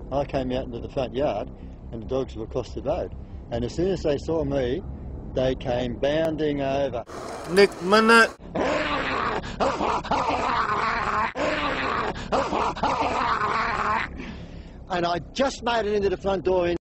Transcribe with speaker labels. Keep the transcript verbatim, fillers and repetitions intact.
Speaker 1: I came out into the front yard and the dogs were across the road. And as soon as they saw me, they came bounding over.
Speaker 2: Next minute.
Speaker 1: And I just made it into the front door. In